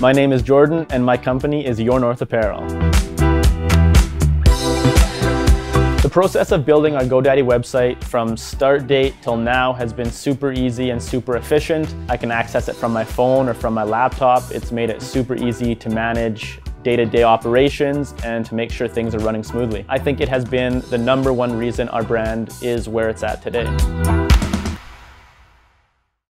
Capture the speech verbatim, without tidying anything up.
My name is Jordan, and my company is Your North Apparel. The process of building our GoDaddy website from start date till now has been super easy and super efficient. I can access it from my phone or from my laptop. It's made it super easy to manage day-to-day operations and to make sure things are running smoothly. I think it has been the number one reason our brand is where it's at today.